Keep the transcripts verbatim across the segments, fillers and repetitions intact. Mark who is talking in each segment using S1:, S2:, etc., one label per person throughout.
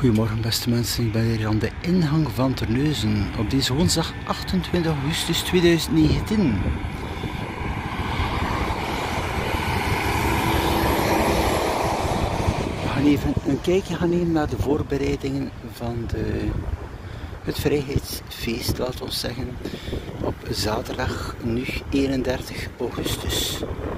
S1: Goedemorgen beste mensen, ik ben hier aan de ingang van Terneuzen op deze woensdag achtentwintig augustus tweeduizend negentien. We gaan even een kijkje gaan nemen naar de voorbereidingen van de, het Vrijheidsfeest, laten we zeggen, op zaterdag nu eenendertig augustus.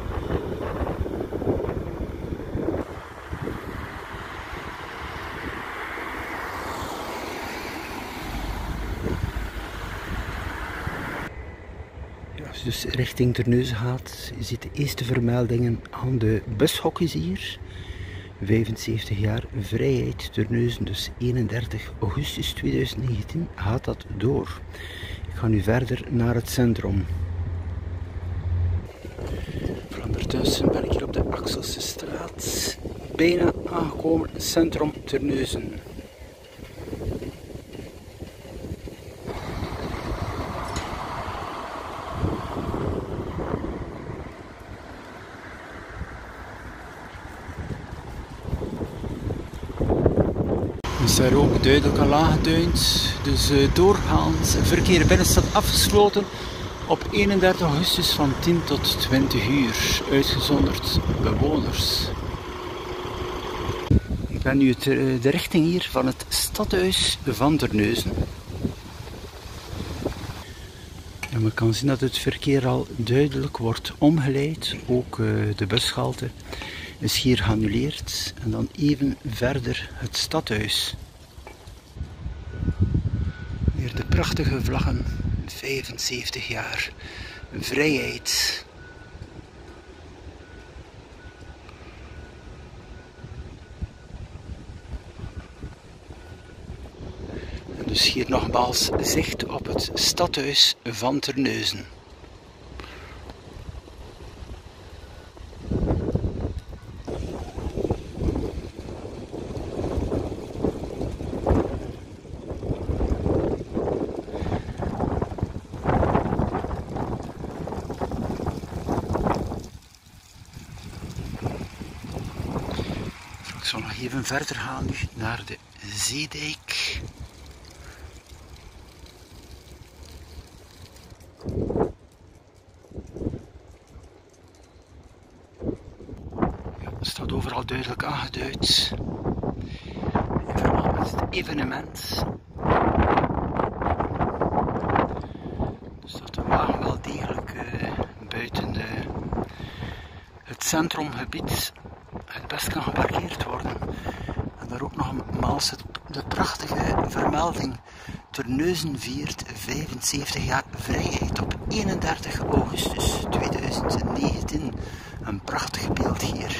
S1: Als je dus richting Terneuzen gaat, je ziet de eerste vermeldingen aan de bushokjes hier. vijfenzeventig jaar vrijheid Terneuzen, dus eenendertig augustus tweeduizend negentien gaat dat door. Ik ga nu verder naar het centrum. Ondertussen ben ik hier op de Axelse straat, bijna aangekomen, centrum Terneuzen. Is daar ook duidelijk al aangeduid, dus uh, doorgaans verkeer binnenstad afgesloten op eenendertig augustus van tien tot twintig uur, uitgezonderd bewoners. Ik ben nu het, uh, de richting hier van het stadhuis van Terneuzen. En we kan zien dat het verkeer al duidelijk wordt omgeleid, ook uh, de bushalte is hier geannuleerd en dan even verder het stadhuis. Weer de prachtige vlaggen, vijfenzeventig jaar vrijheid. En dus hier nogmaals zicht op het stadhuis van Terneuzen. Ik zal nog even verder gaan nu naar de Zeedijk. Ja, het staat overal duidelijk aangeduid. In verband met het evenement. Dus dat de wagen wel degelijk uh, buiten de, het centrumgebied het best kan geparkeerd worden. En daar ook nogmaals de prachtige vermelding. Terneuzen viert vijfenzeventig jaar vrijheid op eenendertig augustus tweeduizend negentien. Een prachtig beeld hier.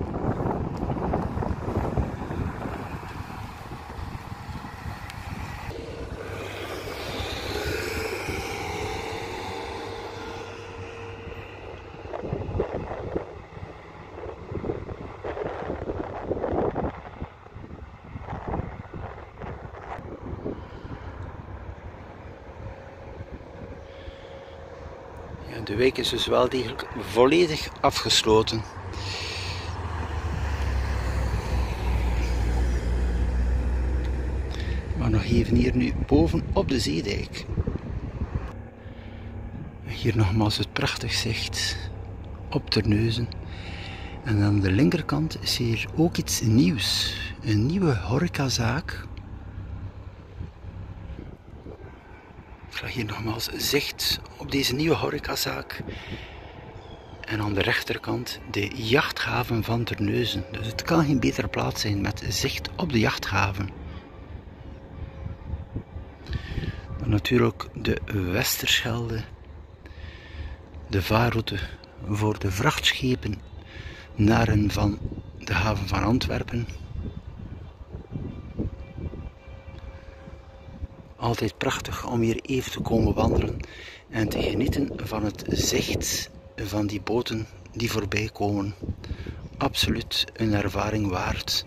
S1: De wijk is dus wel degelijk volledig afgesloten. Maar nog even hier nu boven op de Zeedijk. Hier nogmaals het prachtig zicht op Terneuzen. En aan de linkerkant is hier ook iets nieuws. Een nieuwe horecazaak. Ik krijg hier nogmaals zicht op deze nieuwe horecazaak. En aan de rechterkant de jachthaven van Terneuzen. Dus het kan geen betere plaats zijn met zicht op de jachthaven. Dan natuurlijk de Westerschelde. De vaarroute voor de vrachtschepen naar en van de haven van Antwerpen. Altijd prachtig om hier even te komen wandelen en te genieten van het zicht van die boten die voorbij komen. Absoluut een ervaring waard.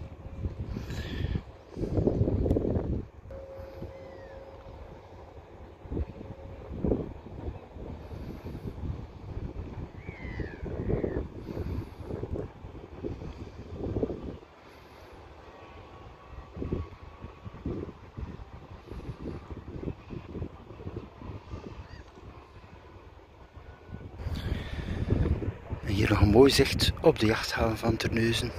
S1: Hier nog een mooi zicht op de jachthaven van Terneuzen.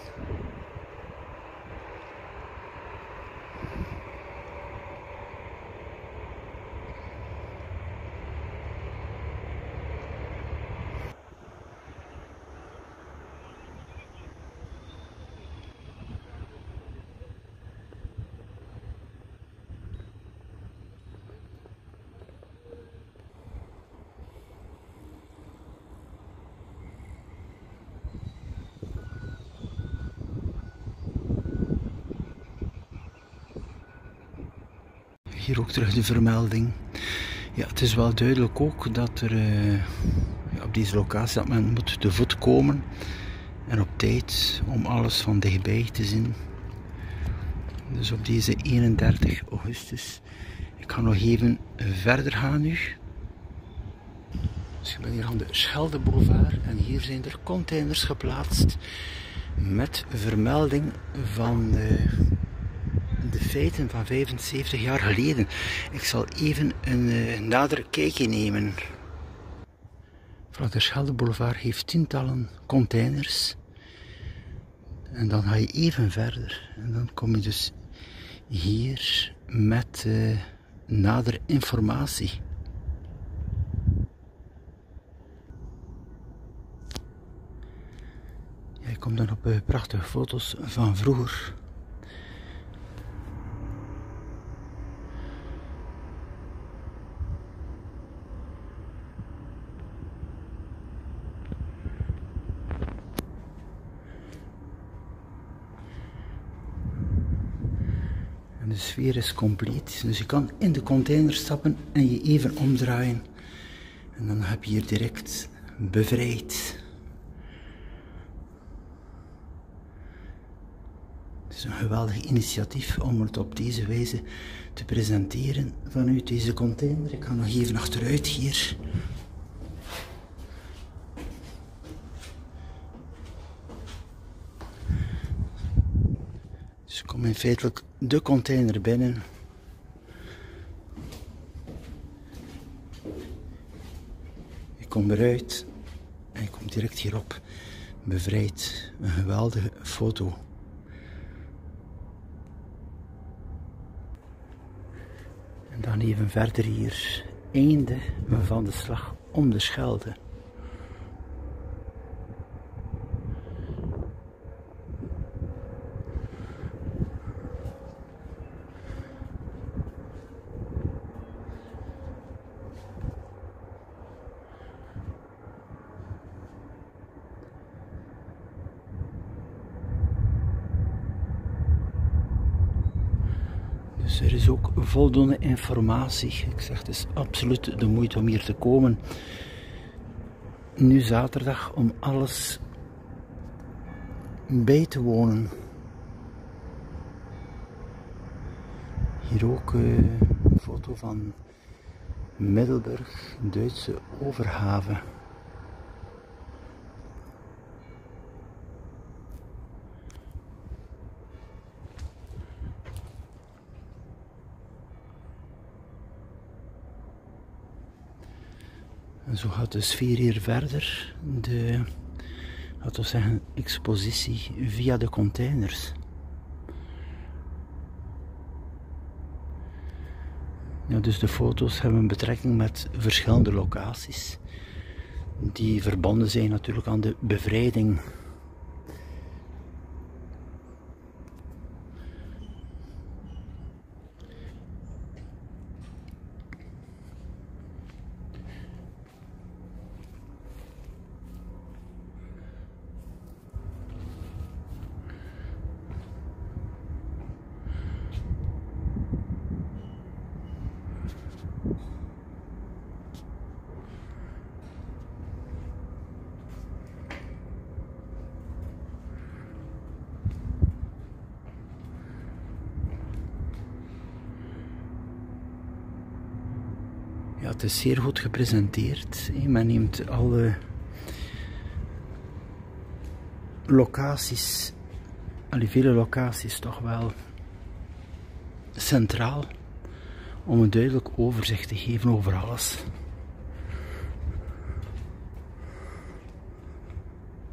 S1: Hier ook terug de vermelding. Ja, het is wel duidelijk ook dat er uh, ja, op deze locatie dat men moet te voet komen en op tijd om alles van dichtbij te zien. Dus op deze eenendertig augustus. Ik ga nog even verder gaan nu. Dus ik ben hier aan de Scheldeboulevard en hier zijn er containers geplaatst met vermelding van uh, de feiten van vijfenzeventig jaar geleden. Ik zal even een uh, nader kijkje nemen. Vanaf de Scheldeboulevard heeft tientallen containers. En dan ga je even verder. En dan kom je dus hier met uh, nader informatie. Ja, je komt dan op uh, prachtige foto's van vroeger. De sfeer is compleet, dus je kan in de container stappen en je even omdraaien. En dan heb je hier direct bevrijd. Het is een geweldig initiatief om het op deze wijze te presenteren vanuit deze container. Ik ga nog even achteruit hier. Dus ik kom in feitelijk de container binnen. Je komt eruit en je komt direct hierop. Bevrijd. Een geweldige foto. En dan even verder hier. Einde van de slag om de Schelde. Dus er is ook voldoende informatie. Ik zeg, het is absoluut de moeite om hier te komen. Nu zaterdag om alles bij te wonen. Hier ook uh, een foto van Middelburg, Duitse overhaven. En zo gaat de sfeer hier verder, de, laten we zeggen, expositie via de containers. Ja, dus de foto's hebben betrekking met verschillende locaties, die verbonden zijn natuurlijk aan de bevrijding. Ja, het is zeer goed gepresenteerd. Men neemt alle locaties, alle vele locaties toch wel centraal, om een duidelijk overzicht te geven over alles.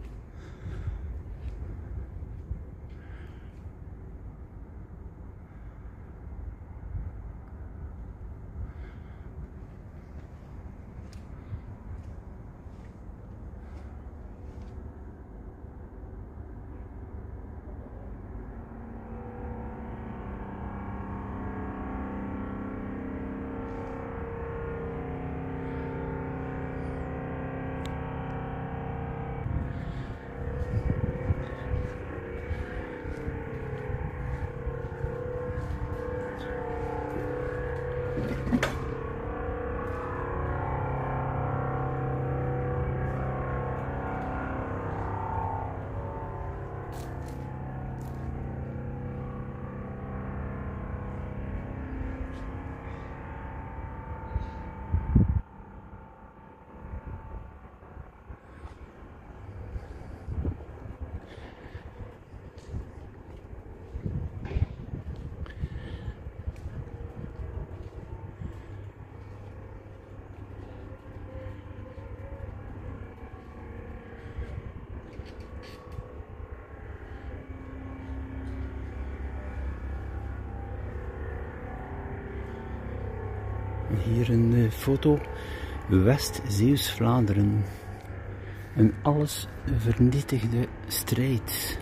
S1: Hier een uh, foto, West-Zeeuws-Vlaanderen. Een alles vernietigde strijd.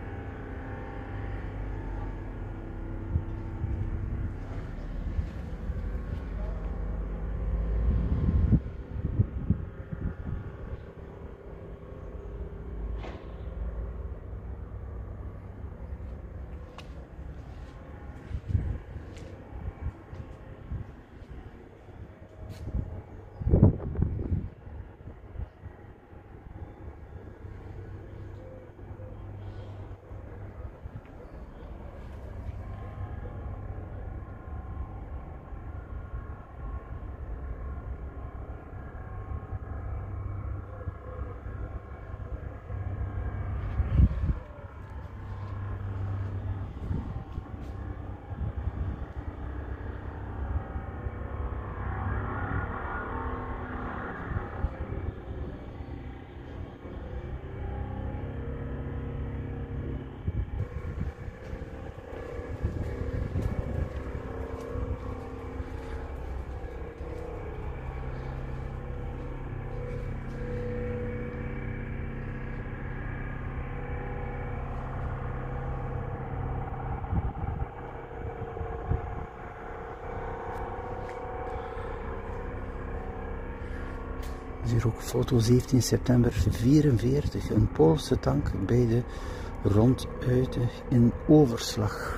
S1: Hier ook foto zeventien september vierenveertig, een Poolse tank bij de Ronduiten in Overslag.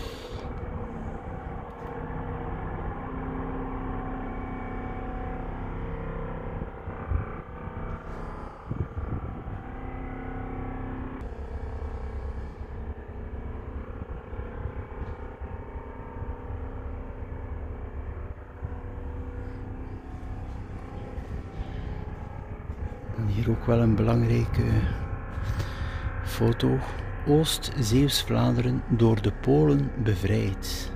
S1: Hier ook wel een belangrijke foto. Oost-Zeeuws-Vlaanderen door de Polen bevrijd.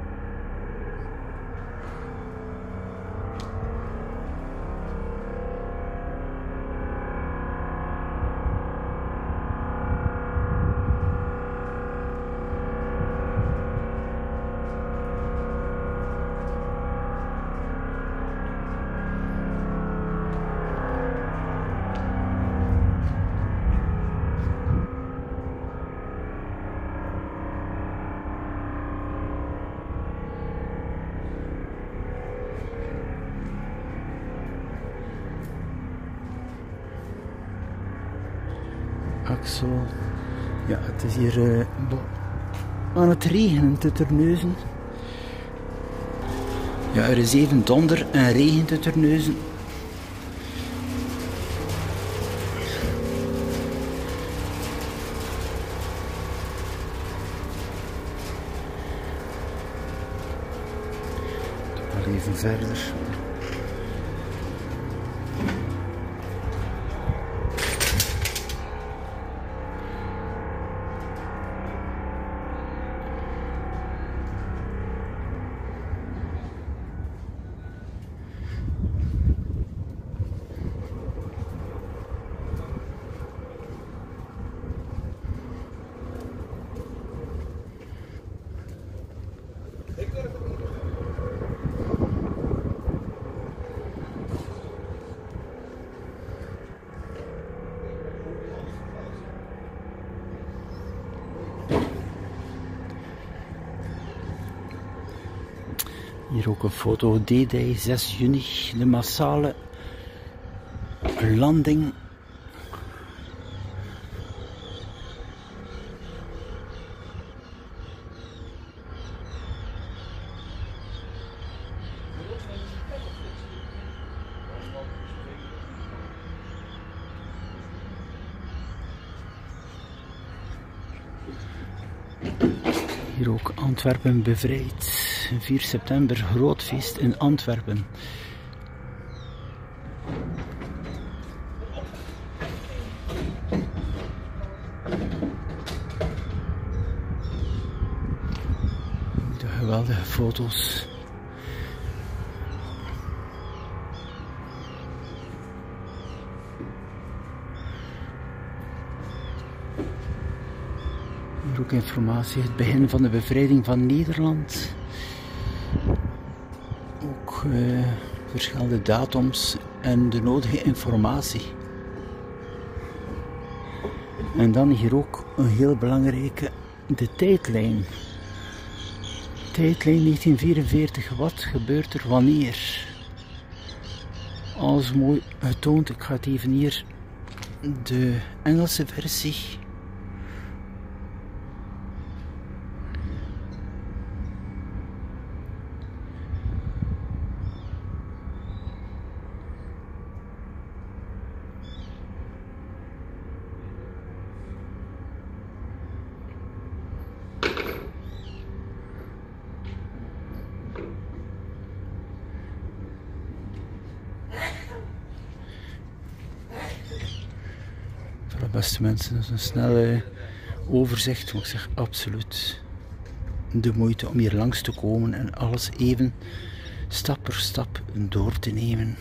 S1: Axel. Ja, het is hier uh, aan het regenen te Terneuzen. Ja, er is even donder en regen te Terneuzen. Wel even verder. Hier ook een foto, D-Day zes juni, de massale landing. Hier ook Antwerpen bevrijd. vier september, groot feest in Antwerpen. De geweldige foto's. Hier ook informatie, het begin van de bevrijding van Nederland. ook uh, verschillende datums en de nodige informatie. En dan hier ook een heel belangrijke, de tijdlijn. Tijdlijn negentien vierenveertig, wat gebeurt er wanneer? Alles mooi getoond. Ik ga het even hier, de Engelse versie. Beste mensen, dat is een snelle overzicht, maar ik zeg absoluut de moeite om hier langs te komen en alles even stap per stap door te nemen.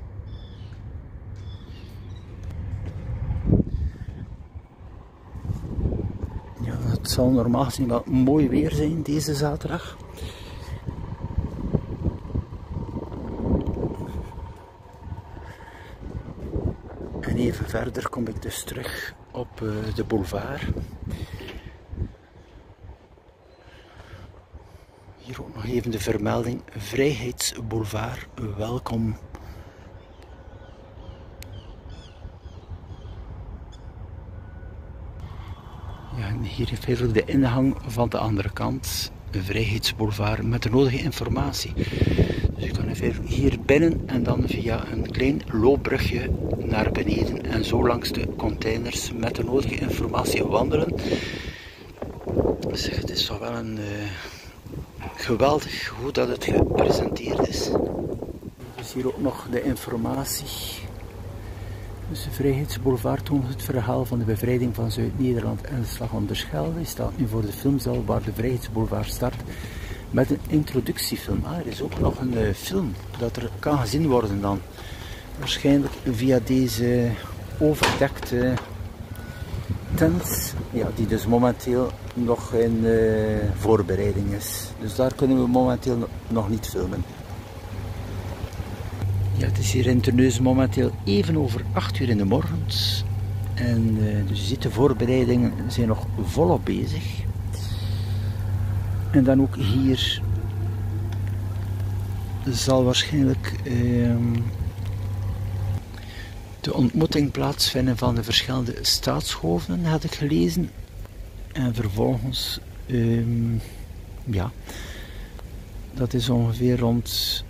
S1: Ja, het zal normaal gezien wel mooi weer zijn deze zaterdag. En even verder kom ik dus terug op uh, de boulevard. Hier ook nog even de vermelding, Vrijheidsboulevard, welkom. Ja, en hier heeft eigenlijk de ingang van de andere kant, de Vrijheidsboulevard, met de nodige informatie. Dus je kan even hier binnen en dan via een klein loopbrugje naar beneden en zo langs de containers met de nodige informatie wandelen. Dus het is toch wel een uh, geweldig hoe dat het gepresenteerd is. Dus hier ook nog de informatie. Dus de Vrijheidsboulevard toont het verhaal van de bevrijding van Zuid-Nederland en de slag om de Schelde. Die staat nu voor de filmzaal waar de Vrijheidsboulevard start. Met een introductiefilm. Ah, er is ook nog een uh, film dat er kan gezien worden dan. Waarschijnlijk via deze overdekte tent. Ja, die dus momenteel nog in uh, voorbereiding is. Dus daar kunnen we momenteel nog niet filmen. Ja, het is hier in Terneuzen momenteel even over acht uur in de morgen. En uh, dus je ziet, de voorbereidingen zijn nog volop bezig. En dan ook hier zal waarschijnlijk uh, de ontmoeting plaatsvinden van de verschillende staatshoofden, had ik gelezen. En vervolgens, uh, ja, dat is ongeveer rond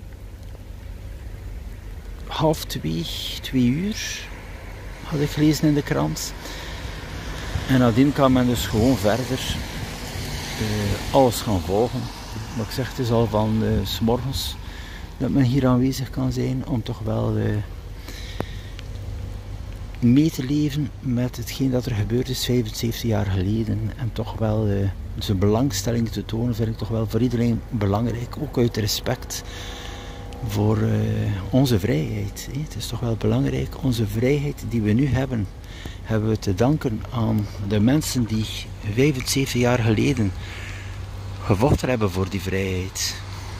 S1: half twee, twee uur, had ik gelezen in de krant. En nadien kan men dus gewoon verder uh, alles gaan volgen. Maar ik zeg, het is al van uh, 's morgens dat men hier aanwezig kan zijn om toch wel uh, mee te leven met hetgeen dat er gebeurd is vijfenzeventig jaar geleden. En toch wel uh, zijn belangstelling te tonen vind ik toch wel voor iedereen belangrijk. Ook uit respect voor uh, onze vrijheid. Hè. Het is toch wel belangrijk, onze vrijheid die we nu hebben, hebben we te danken aan de mensen die vijfenzeventig jaar geleden gevochten hebben voor die vrijheid.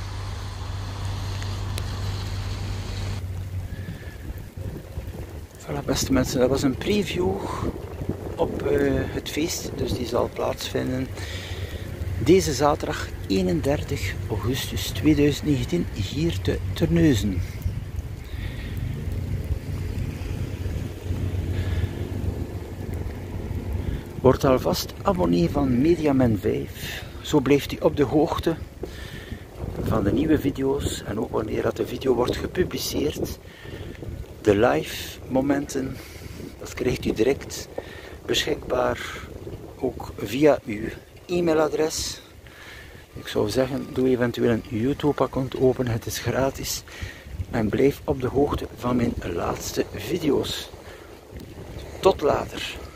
S1: Voilà, beste mensen, dat was een preview op uh, het feest, dus die zal plaatsvinden deze zaterdag eenendertig augustus tweeduizend negentien hier te Terneuzen. Word alvast abonnee van Mediaman vijf, zo blijft u op de hoogte van de nieuwe video's en ook wanneer dat de video wordt gepubliceerd. De live momenten, dat krijgt u direct beschikbaar, ook via uw e-mailadres. Ik zou zeggen, doe eventueel een YouTube-account open, het is gratis. En blijf op de hoogte van mijn laatste video's. Tot later.